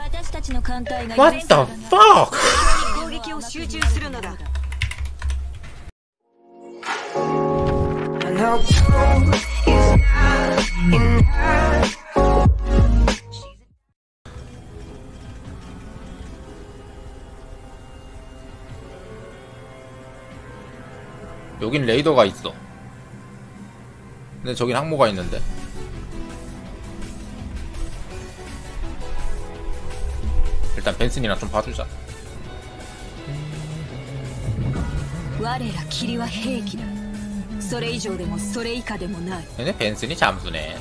What the fuck? 여긴 레이더가 있어. 근데 저긴 항모가 있는데. 일단 벤슨이랑 좀 봐주자. 얘네 벤슨이 잠수네.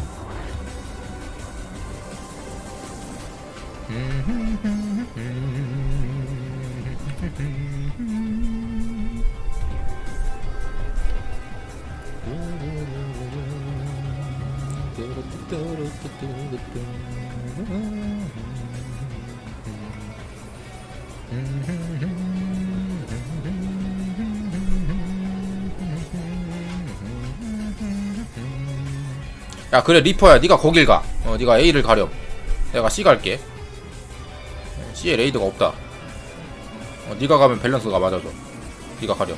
야 그래 리퍼야 니가 거길 가. 니가 A를 가렴. 내가 C 갈게. C에 레이드가 없다. 니가 가면 밸런스가 맞아져. 니가 가렴.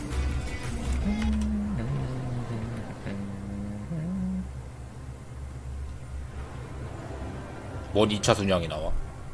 뭔 2차 순양이 나와?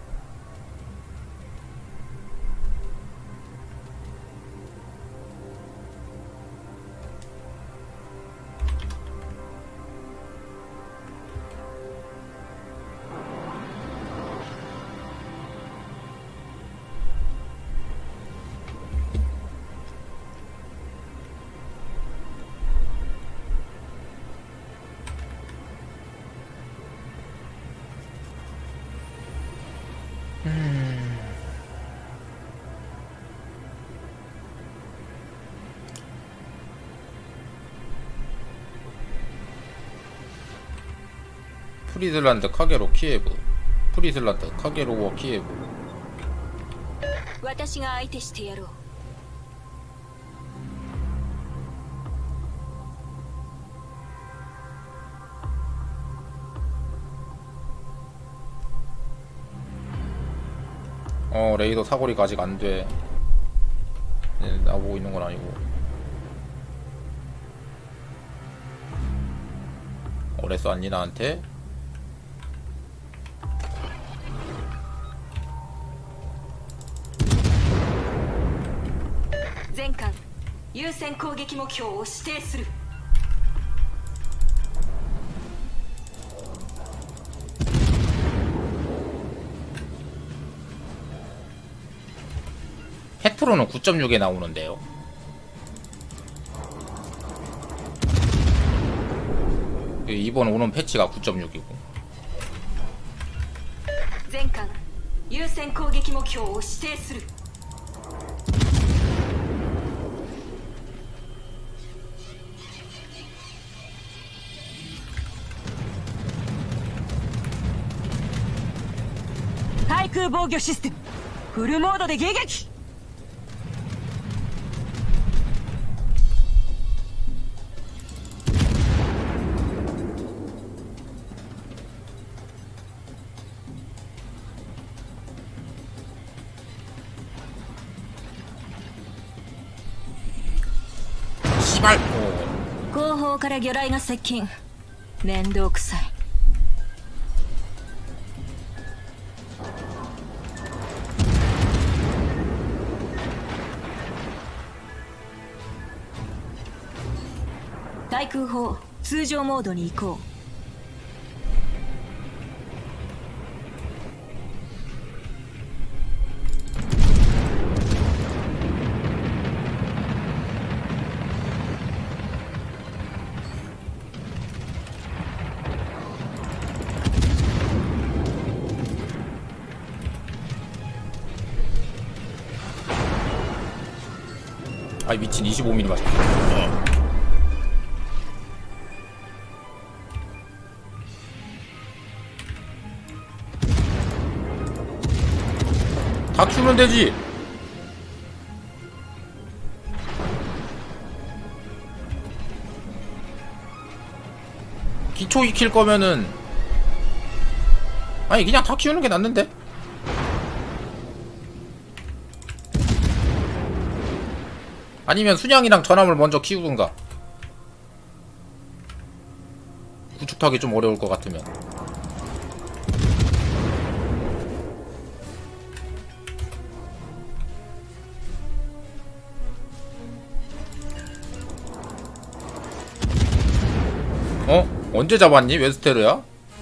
프리즐란드 카게로 키예브. 프리즐란드 카게로워 키예브. 레이더 사거리가 아직 안돼. 나보고 있는 건 아니고. 어랬어 안니 나한테? 헤트로는 9.6에 나오는데요. 이번 오는 패치가 9.6이고. 타이크防御 시스템フルモードで迎撃。 後方から魚雷が接近。面倒くさい。対空砲通常モードに移行。 아이 미친 25mm 맞았어. 다 키우면 되지. 기초 익힐 거면은 아니 그냥 다 키우는 게 낫는데. 아니면 순양이랑 전함을 먼저 키우든가. 구축하기 좀 어려울 것 같으면. 어? 언제 잡았니? 웨스테르야?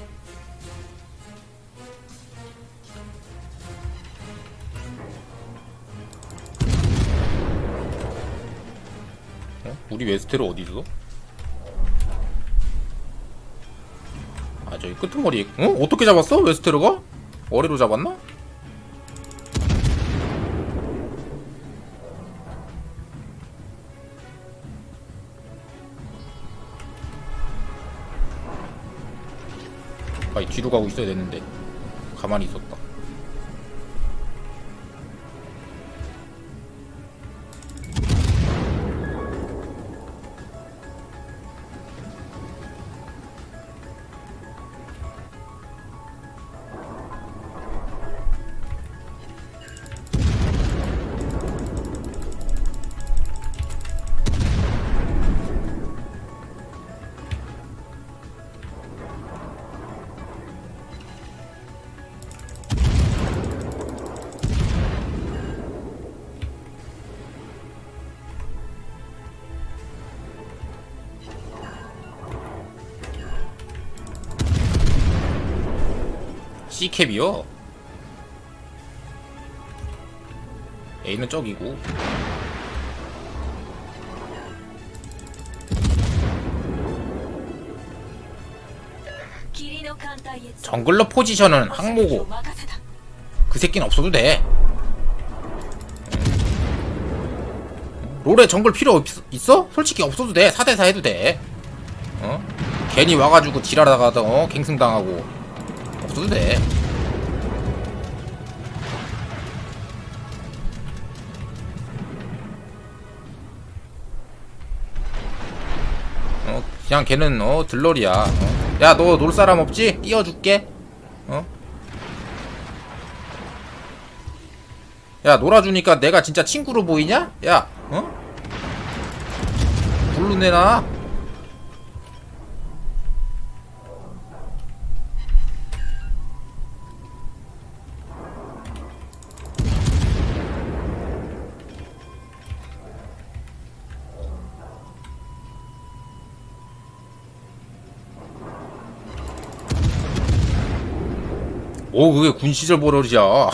어? 우리 웨스테르 어디 있어? 아, 저기 끄트머리. 어? 어떻게 잡았어? 웨스테르가? 어뢰로 잡았나? 아니, 뒤로 가고 있어야 됐는데 가만히 있었다. C캡이요? A는 저기고. 정글러 포지션은 항모고 그 새끼는 없어도 돼. 롤에 정글 필요 있어? 솔직히 없어도 돼. 4대4 해도 돼. 어? 괜히 와가지고 딜하다가 갱승당하고 없어도 돼. 그냥 걔는 들러리야. 야, 너 놀 사람 없지? 띄워줄게. 야, 놀아주니까 내가 진짜 친구로 보이냐? 야, 블루 내놔. 오, 그게 군 시절 버릇이야.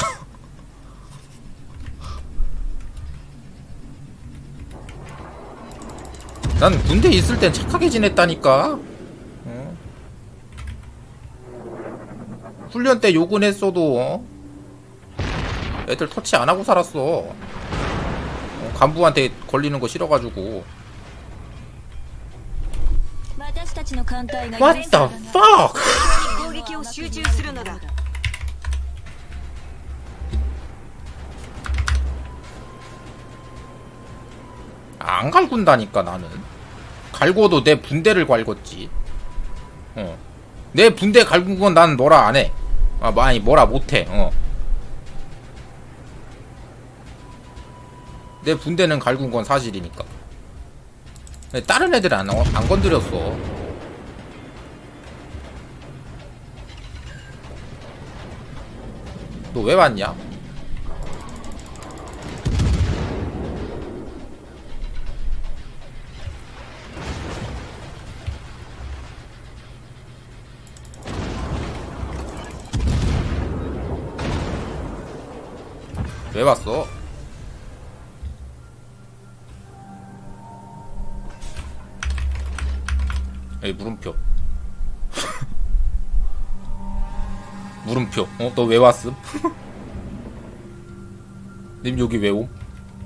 난 군대 있을 땐 착하게 지냈다니까. 훈련 때 욕은 했어도 애들 터치 안 하고 살았어. 간부한테 걸리는 거 싫어가지고. What the fuck? 안 갈군다니까. 나는 갈고도 내 분대를 갈궜지. 내 분대 갈군 건 난 뭐라 안 해. 아니 뭐라 못해. 내 분대는 갈군 건 사실이니까. 다른 애들 안 건드렸어. 너 왜 왔냐? 왜 왔어? 에이, 물음표. 물음표. 너 왜 왔음? 님 여기 왜 옴?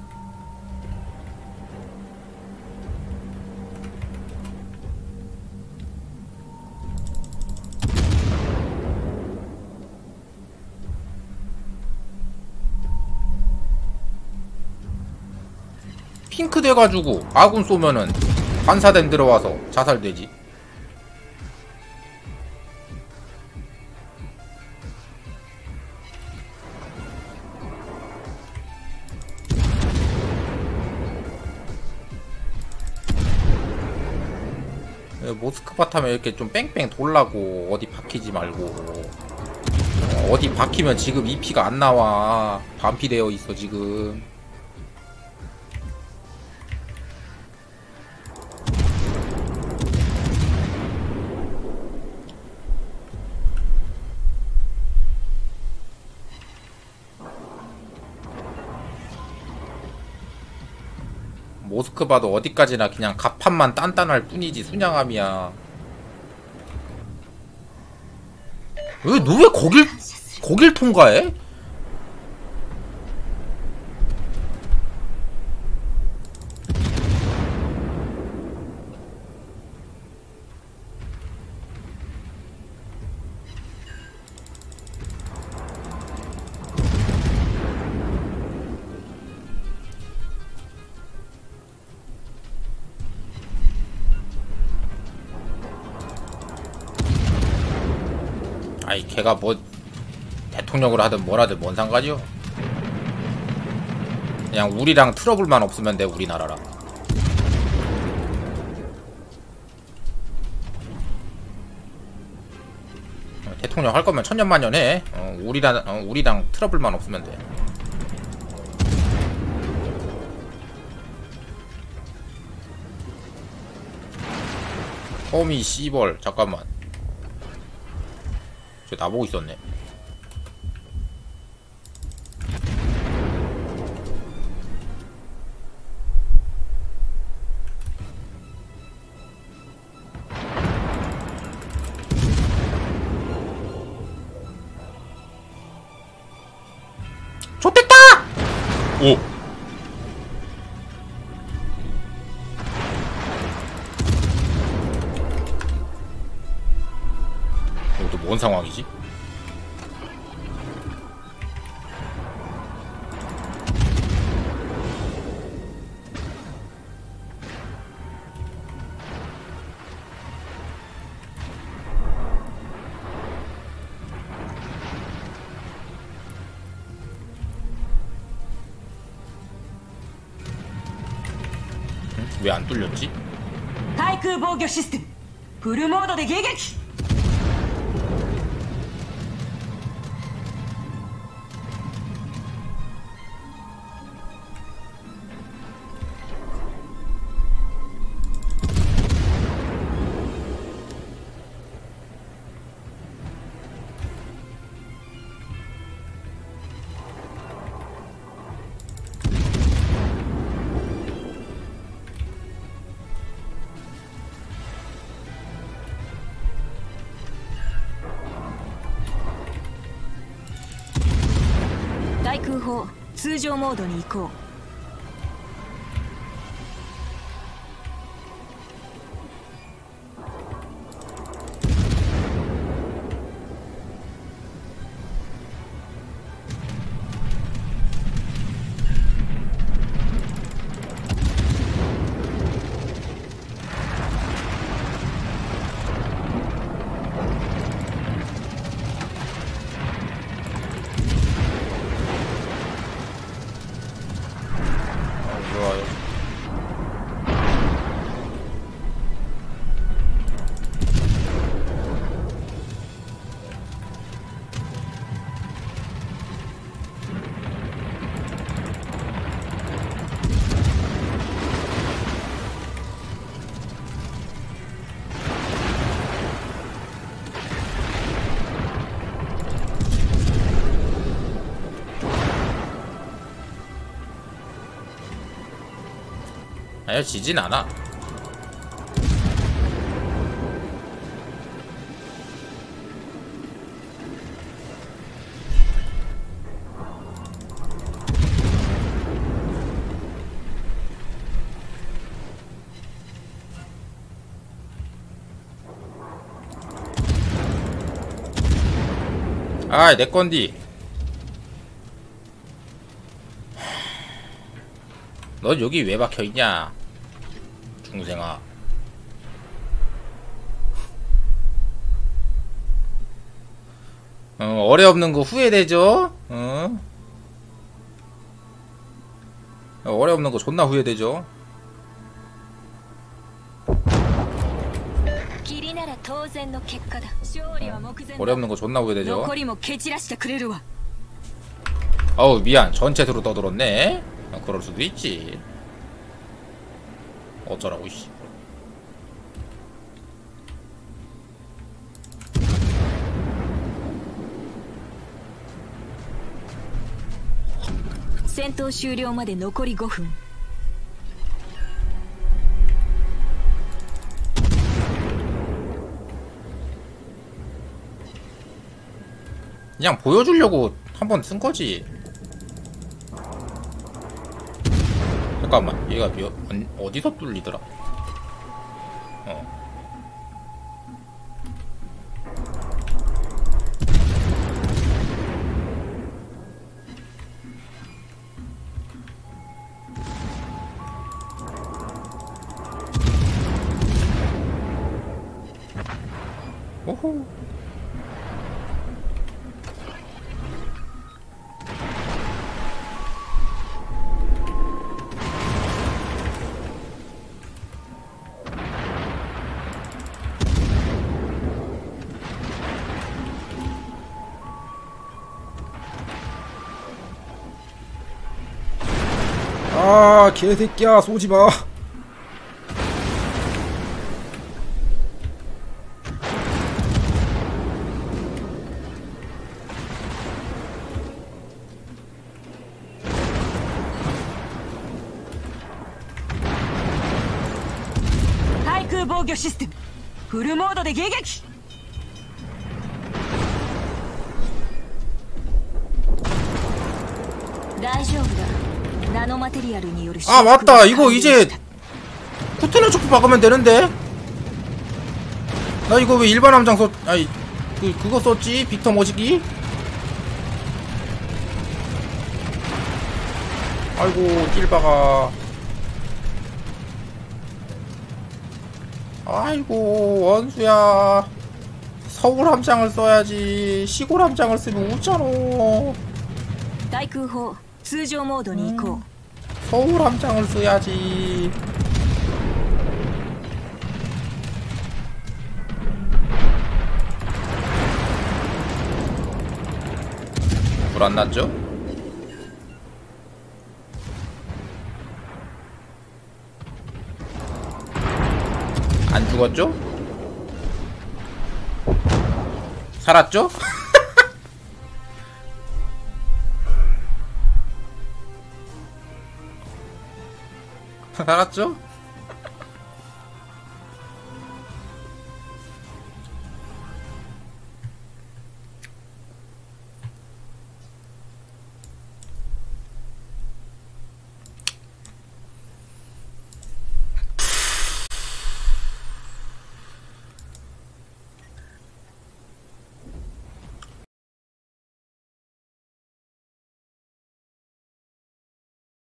핑크 돼가지고 아군 쏘면은 반사댐 들어와서 자살되지. 모스크바 타면 이렇게 좀 뺑뺑 돌라고. 어디 박히지 말고. 어디 박히면 지금 EP가 안 나와. 반피되어 있어 지금. 모스크바도 어디까지나 그냥 갑판만 단단할 뿐이지 순양함이야. 왜 너 왜 거길 통과해? 아이 걔가 뭐 대통령으로 하든 뭘 하든 뭔 상관이요. 그냥 우리랑 트러블만 없으면 돼. 우리나라랑. 대통령 할 거면 천년만년 해. 우리랑 트러블만 없으면 돼. 허미 씨벌. 잠깐만. 저 나보고 있었네. 좋댔다! 오! 이것도 뭔 상황이지? 왜 안 뚫렸지? 対空防御システムフルモードで迎撃。対空砲通常モードに移行。 좋아요. 아니 지진 않아. 아이 내건디. 넌 여기 왜 박혀있냐 중생아. 어뢰 없는 거 후회되죠? 어뢰 없는 거 존나 후회되죠? 当然の結果だ。勝利は目前だ。 어렵는 거 존나 후회되죠. 残りも蹴散らしてくれるわ。 어우 미안 전체적으로 떠들었네. 그럴 수도 있지. 어쩌라고 이씨. 戦闘終了まで残り5分。 그냥 보여주려고 한번 쓴 거지. 잠깐만, 얘가 어디서 뚫리더라? 오호. 아 개새끼야 쏘지마. 対空防御システムフルモードで迎撃。 大丈夫だ。ナノマテリアルによる 아 맞다 이거 이제 쿠테나 초크 박으면 되는데. 나 이거 왜 일반 함장 썼 아니 그거 썼지 빅터 머지기. 아이고 찔박아. 아이고 원수야 서울 함장을 써야지. 시골 함장을 쓰면 웃잖아. 対空砲通常モードに移行。 서울 함장을 써야지. 불 안 났죠? 안 죽었죠? 살았죠? 살았죠?